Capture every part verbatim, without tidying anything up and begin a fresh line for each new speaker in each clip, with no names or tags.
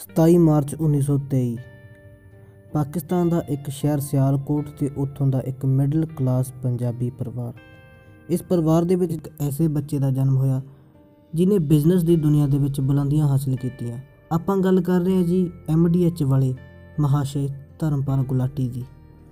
सताई मार्च उन्नीस सौ तेई पाकिस्तान का एक शहर सियालकोट ते उत्थों का एक मिडल क्लास पंजाबी परिवार। इस परिवार दे विच एक ऐसे बच्चे का जन्म होया जिन्हें बिजनेस की दुनिया दे विच बुलंदियां हासिल कीतियां। आपां गल कर रहे हैं जी एम डी एच वाले महाशय धर्मपाल गुलाटी दी।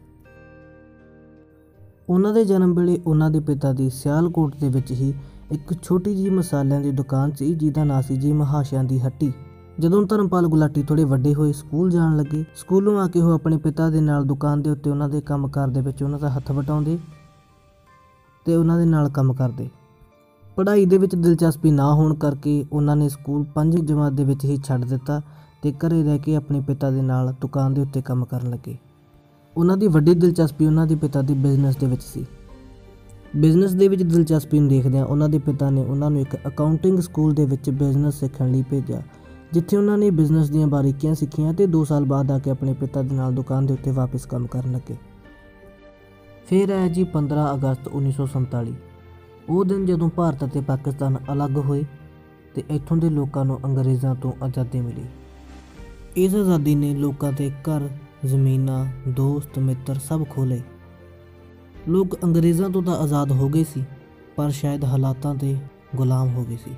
उन्हां दे जन्म वेले उन्हां दे पिता दी सियालकोट दे विच ही एक छोटी जी मसालियां दी दुकान सी जिहदा नाम सी जी महाशयां दी हट्टी। जदों धर्मपाल गुलाटी थोड़े वड्डे होए स्कूल जाण लगे, स्कूलों आके वो अपने पिता दे नाल दुकान दे उत्ते उन्हां दे काम कार दे विच उन्हां दा हत्थ वटाउंदे ते उन्हां दे नाल काम करदे। पढ़ाई दे विच दिलचस्पी ना होण करके उन्हां ने स्कूल पंज जमात दे विच ही छड्ड दित्ता ते घरे रह के अपने पिता दे नाल दुकान दे उत्ते काम करन लगे। उन्हां दी वड्डी दिलचस्पी उन्हां दे पिता दी बिजनेस दे विच सी। बिजनेस दे विच दिलचस्पी देखदਿਆਂ उन्हां दे पिता ने उन्हां नूं एक अकाउंटिंग स्कूल दे विच बिजनेस सीखण लई भेजिਆ, जिथे उन्होंने बिजनेस दीयां बारीकियां सीखियां ते दो साल बाद आके अपने पिता दे नाल दुकान दे उत्ते वापस काम करन लगे। फिर आया जी पंद्रह अगस्त उन्नीस सौ संताली, वो दिन जदों भारत ते पाकिस्तान अलग होए ते इत्थों दे लोकां नूं अंग्रेज़ां तो आज़ादी मिली। इस आज़ादी ने लोकां दे घर जमीनां दोस्त मित्र सब खो लए। लोग अंग्रेज़ां तो तां आज़ाद हो गए सी पर शायद हालातां ते गुलाम हो गए सी।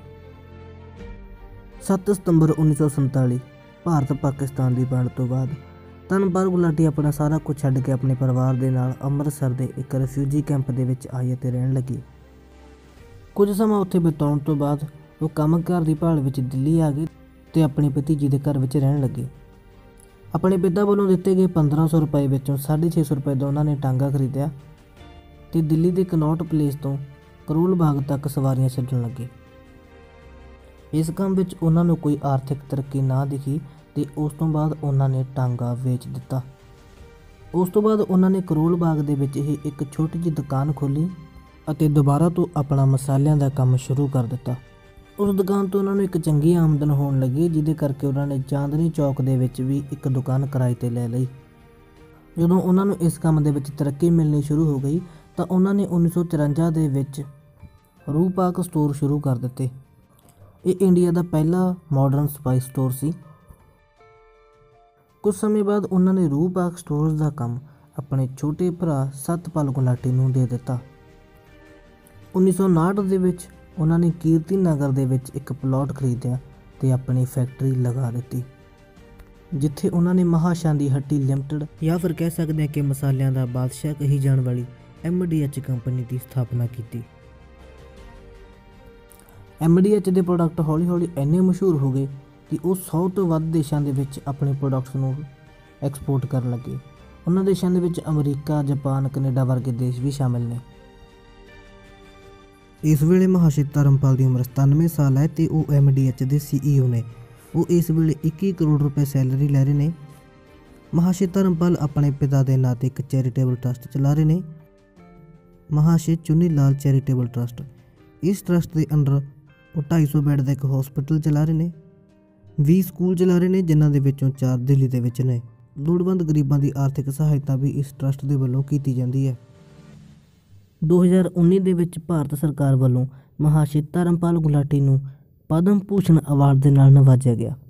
सत्त सितंबर उन्नीस सौ संताली भारत पाकिस्तान की वंड तो बाद धर्मपाल गुलाटी अपना सारा कुछ छड्ड के अपने परिवार के नाल अमृतसर के एक रिफ्यूजी कैंप के विच आए ते रहन लगे। कुछ समा उत्थे बिताउण तो बाद वो काम घर की भाल विच दिल्ली आ गए ते अपनी भतीजी के घर विच रहन लगे। अपने पिता वालों दिते गए पंद्रह सौ रुपए विचों साढ़े छे सौ रुपए का उन्होंने टांगा खरीदिया ते दिल्ली के कनौट प्लेस तो करोल बाग तक सवारियां छड्डण लगे। इस काम विच उन्हां नूं कोई आर्थिक तरक्की ना दिखी ते उस तो बाद उन्होंने टांगा वेच दिता। उस तो बाद उन्होंने करोल बाग दे विच ही एक छोटी जी दुकान खोली अते दोबारा तो अपना मसालियां दा काम शुरू कर दिता। उस दुकान तो उन्होंने एक चंगी आमदन होण लगी, जिहदे करके उन्होंने चांदनी चौक दे विच भी एक दुकान किराए ते लै लई। जदों उन्हां नूं इस काम दे विच तरक्की मिलनी शुरू हो गई तो उन्होंने उन्नीस सौ तिरंजा दे विच रूपाक स्टोर शुरू कर दिते। ये इंडिया का पहला मॉडर्न स्पाइस स्टोर सी। कुछ समय बाद उन्होंने रूपाक स्टोर्स का काम अपने छोटे भरा सतपाल गुलाटी नूं दे दिता। उन्नीस सौ उनाहठ दे विच उन्होंने कीर्ति नगर दे विच एक प्लॉट खरीदिया ते अपनी फैक्ट्री लगा दी, जिथे उन्होंने महाशय की हट्टी लिमिटेड या फिर कह सकते हैं कि मसालियां का बादशाह कही जाने वाली एम डी एच कंपनी की स्थापना की। एम डी एच के प्रोडक्ट हौली हौली इन्ने मशहूर हो गए कि वो सौ तो वध देशों के विच अपने प्रोडक्ट्स नूं एक्सपोर्ट कर लगे। उन्होंने देशों के विच अमरीका जापान कनेडा वर्गे देश भी शामिल ने। इस वेले महाशय धर्मपाल की उम्र सतानवे साल है तो वो एम डी एच के सी ई ओ ने। वो इस वेले इक्की करोड़ रुपए सैलरी लै रहे हैं। महाशय धर्मपाल अपने पिता के नाते एक चैरिटेबल ट्रस्ट चला रहे हैं, महाशय चुनी लाल चैरिटेबल ट्रस्ट। इस ट्रस्ट के अंडर वो ढाई सौ बैड का एक हॉस्पिटल चला रहे हैं, भी स्कूल चला रहे हैं जिन्हों के विचों चार दिल्ली के विच ने। लोड़वंद गरीबों की आर्थिक सहायता भी इस ट्रस्ट के वलों की जाती है। दो हज़ार उन्नीस दे विच भारत सरकार वालों महाशय धर्मपाल गुलाटी नूं पद्म भूषण अवार्ड के नाल नवाजा गया।